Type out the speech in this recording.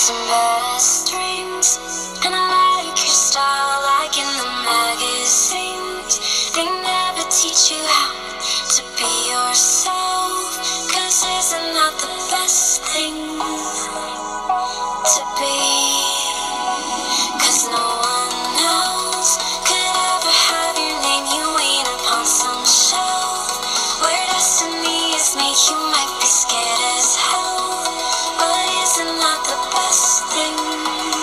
some best dreams, and I like your style like in the magazines. They never teach you how to be yourself, 'cause isn't that the best thing to be? 'Cause no one else could ever have your name. You ain't upon some shelf where destiny is made. You might be scared as hell, but isn't that the best thing?